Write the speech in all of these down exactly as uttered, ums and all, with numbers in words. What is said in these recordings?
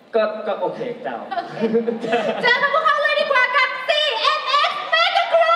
ก็ก็โอเคเจ้าเจอกับพวกเขาเลยดีกว่ากับ ซี เอ็ม เอ็กซ์ Mega Crew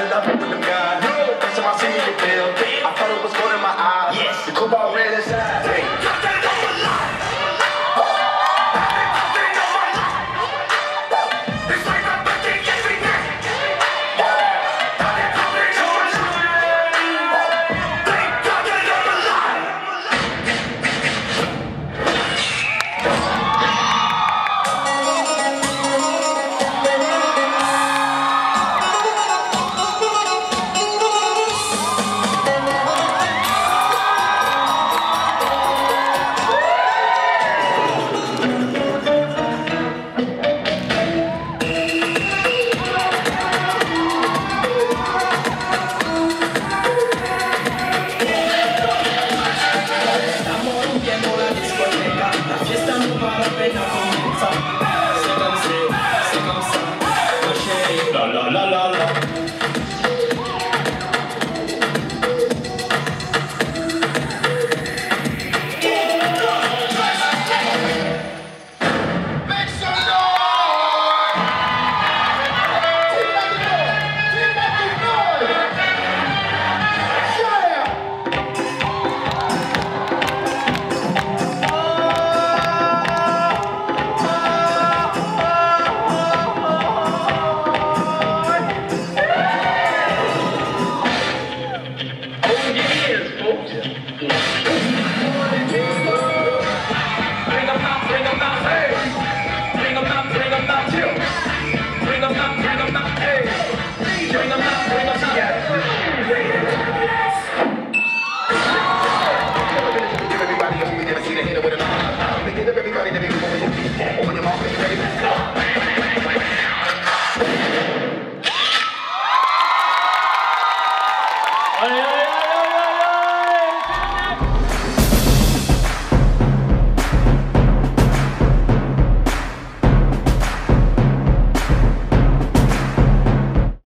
I thought it was gold in my eyes. Yes. The coupe red inside.